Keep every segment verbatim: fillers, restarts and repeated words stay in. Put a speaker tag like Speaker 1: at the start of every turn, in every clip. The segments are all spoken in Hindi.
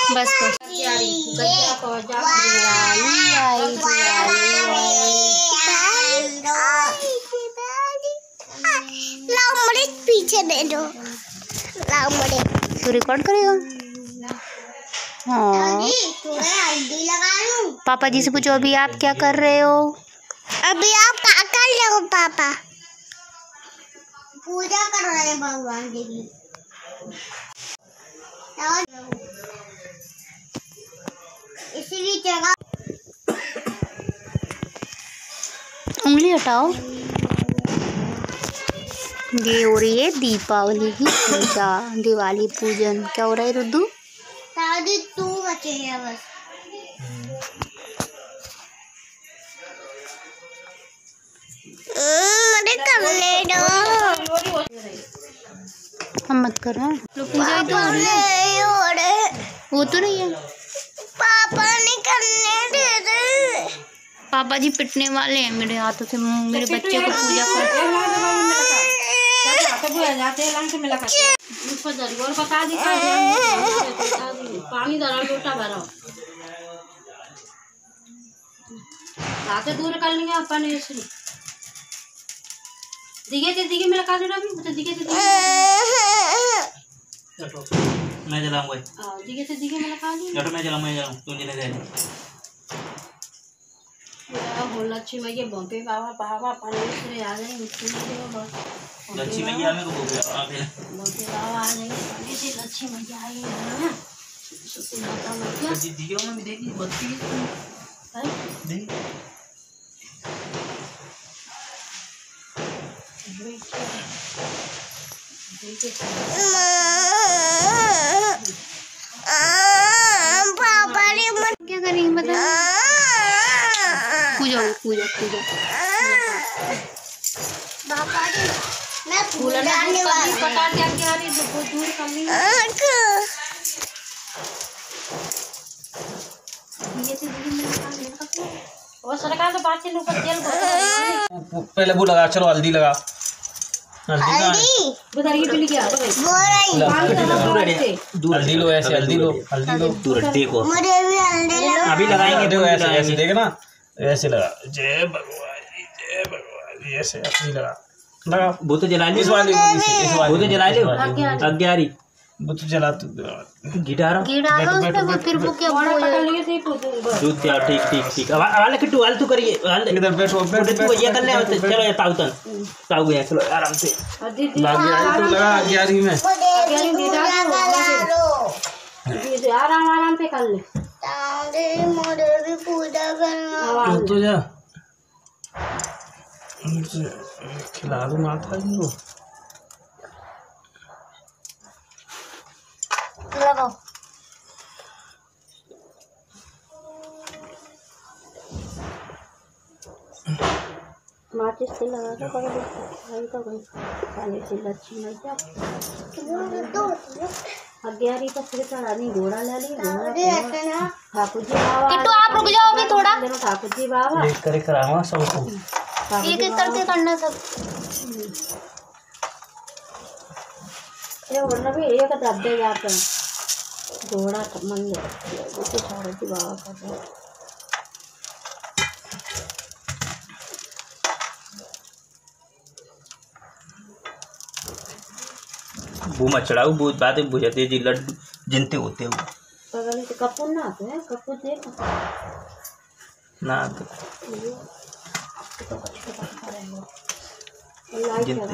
Speaker 1: बस बस
Speaker 2: पीछे दे दो।
Speaker 1: तो रिकॉर्ड करेगा। हाँ पापा जी से पूछो अभी आप क्या कर रहे हो।
Speaker 2: अभी आप क्या कर रहे हो पापा? पूजा कर रहे हैं भगवान जी की। इसी जगह
Speaker 1: उंगली हटाओ। ये हो रही है दीपावली की पूजा, दिवाली पूजन। क्या हो रहा है रुद्दू?
Speaker 2: दादी तू बचे है बस। मुझे करने दो।
Speaker 1: हम मत करो। पूजा ही तो हो रही है। वो तो नहीं है।
Speaker 2: पापा नहीं करने दे रहे।
Speaker 1: पापा जी पिटने वाले हैं मेरे हाथों से। मेरे बच्चे को पूजा कर
Speaker 3: बता दी पानी दरा लोटा भरा आते दूर कर लेंगे अपन इसलिए दिखे थे दिखे मेरा काजू अभी तो दिखे थे
Speaker 4: मैं जलाऊंगा।
Speaker 3: हां दिखे थे दिखे मेरा काजू
Speaker 4: लटो मैं जलाऊं मैं जलाऊं तू जला दे
Speaker 3: मेरा हो लक्ष्मी मैया बम्पे बाबा बाबा पानी से आ जाए मुझसे बस
Speaker 4: लक्ष्मी मैया मेरे को बोल आ फिर
Speaker 3: बम्पे बाबा आ जाए पानी से लक्ष्मी मैया आई है ना सत्य माता मैया
Speaker 4: जी दियो मैं देखी बत्ती है देख
Speaker 2: पापा ने
Speaker 1: क्या करेंगे बता। पूजा पूजा पूजा
Speaker 2: पापा ने मैं
Speaker 3: फूल लगाने वाली पता क्या क्या रही जो दूर कर ली ये से दिन में काम नहीं करते और सरकार तो बात से ऊपर तेल
Speaker 4: पहले वो लगा चलो हल्दी लगा
Speaker 2: हल्दी
Speaker 3: उधर ये पिल गया
Speaker 4: हल्दी लो ऐसे हल्दी लो हल्दी लो दूर देखो
Speaker 2: मुझे भी हल्दी लगा।
Speaker 4: अभी लगाएंगे देखो ऐसे ऐसे देख ना ऐसे लगा जय भगवान जी जय भगवान जी ऐसे ऐसे लगा लगा वो तो जला ली इस वाली इस वाली वो तो जला ली अग्यारी वो तो जला तू गिटार
Speaker 1: गिटार उसमें वो फिर वो क्या बोल
Speaker 4: दूध यार ठीक ठीक ठीक अब वाले किट्टू हाल तू करिए इधर बैठो बैठो ये कर ले चलो ये ताऊ तन ताऊ गया चलो आराम से लग गया तू लगा ग्यारह में
Speaker 3: आराम आराम से कर ले
Speaker 2: मुझे भी पूजा करना।
Speaker 4: तो जा खिला दो माता जी को
Speaker 2: लगाओ
Speaker 3: माचिस से लगा के कर दो भाई तो गई खाने से लच्छी मैया अग्यारी का फिर चढ़ानी घोड़ा ले ली घोड़ा ठाकुर जी बाबा
Speaker 1: किट्टू आप रुक जाओ अभी थोड़ा।
Speaker 3: ठाकुर जी बाबा
Speaker 4: देख करे करावा सबको
Speaker 1: एक एक करके करना सब।
Speaker 3: ये वरना भी एक दबे जाते हैं घोड़ा मंदिर वो तो ठाकुर जी बाबा का है।
Speaker 4: वो मत चढ़ाओ बहुत बातें बुझाते जी लड्डू जिनते होते हो
Speaker 3: पगली से कपूर ना आते हैं कपूर देखो
Speaker 4: ना तो जिनते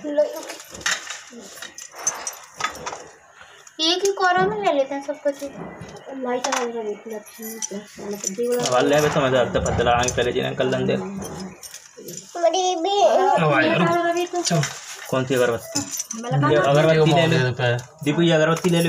Speaker 1: एक ही कोरा में ले लेते हैं सब कुछ।
Speaker 3: लाइट आ रही है लक्ष्मी प्लस
Speaker 4: वाले है तो मजा आता पता लगा पहले जिन्हें कल लंदे
Speaker 2: मेरी भी
Speaker 4: कौन सी अगरबत्ती अगरबत्ती ले लो दीपू ये अगरबत्ती ले लो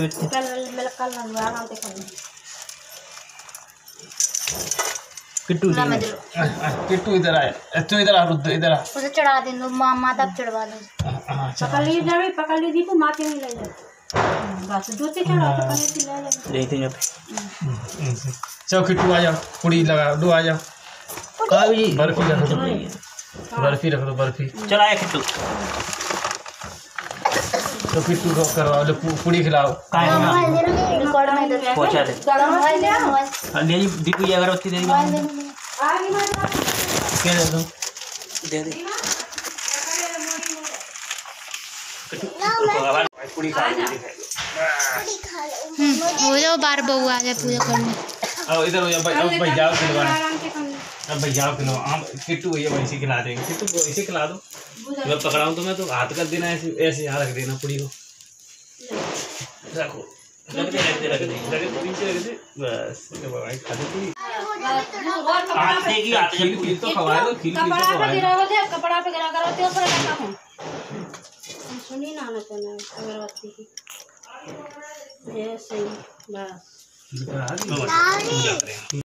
Speaker 4: किट्टू किट्टू इधर आए तू इधर आ रुद्र इधर आ
Speaker 1: उसे चढ़ा दे दो माता चढ़वा दो।
Speaker 3: पकड़ ली जावे पकड़ ली दीपू माथे में ले जा बस जोते चढ़ा पकड़ ली ले ले
Speaker 4: लेते हैं चलो किट्टू आ जाओ पूरी लगा दो आ जाओ कहाँ भी बर्फी रख दो बर्फी रख दो बर्फी चल आया किट्टू तो किट्टू को करवाओ, जो पूड़ी खिलाओ।
Speaker 1: रिकॉर्ड में दे
Speaker 4: पहुंचा दे।
Speaker 3: मोबाइल ले आओ।
Speaker 4: हाँ, ले जी दीपू जी अगरबत्ती दे दी।
Speaker 3: आगे मत
Speaker 4: क्या दे दूं? दे दे। पूड़ी खा लो।
Speaker 1: हो जाओ बार बहू आ जाए पूजा करने।
Speaker 4: अब इधर हो जाओ भाई, अब भाई जाओ खिलवाने।
Speaker 3: आराम से कर।
Speaker 4: अब भाई जाओ खिलवा। हम किट्टू भैया वैसे खिला देंगे। किट्टू को ऐसे खिला दो। मैं पकड़ाऊं तो मैं तो हाथ कर देना ऐसे ऐसे यहाँ रख देना पूड़ी को। रखो। रख दे रख दे रख दे रख दे पीछे रख दे बस। ये भाई खा दे पूड़ी। हाथ से की हाथ खील खील तो खवा दो। खील खील तो
Speaker 3: कपड़ा पे
Speaker 4: खवा
Speaker 3: गिरा हुआ थे, कपड़ा पे गिरा करो तो ऊपर रखा हूं। सुनी ना ना चला अगरबत्ती की। ये सही बस।
Speaker 4: दो।